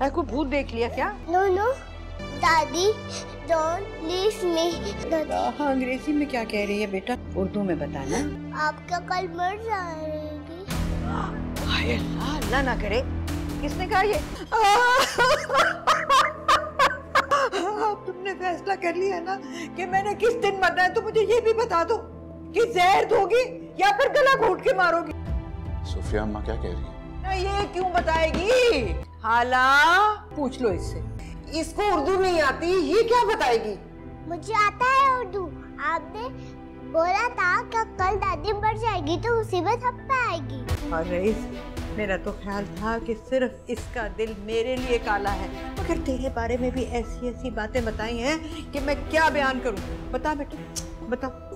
को भूत देख लिया क्या? नो नो दादी, डोंट लीव मी। हाँ, अंग्रेजी में क्या कह रही है बेटा? उर्दू में बताना। आपका कल मर जाएगी। हाय अल्लाह, अल्लाह ना करे। किसने कहा ये? अब तुमने फैसला कर लिया ना कि मैंने किस दिन मरना है, तो मुझे ये भी बता दो कि जहर दोगी या फिर गला घोट के मारोगी। सुफिया अम्मा क्या कह रही है? ये क्यों बताएगी? हाला पूछ लो इससे, इसको उर्दू नहीं आती, ये क्या बताएगी? मुझे आता है उर्दू। आपने बोला था कि कल दादी मर जाएगी तो मुसीबत हम पे आएगी। और रईस, मेरा तो ख्याल था कि सिर्फ इसका दिल मेरे लिए काला है, मगर तेरे बारे में भी ऐसी ऐसी बातें बताई हैं कि मैं क्या बयान करूं। बता बेटा, बता।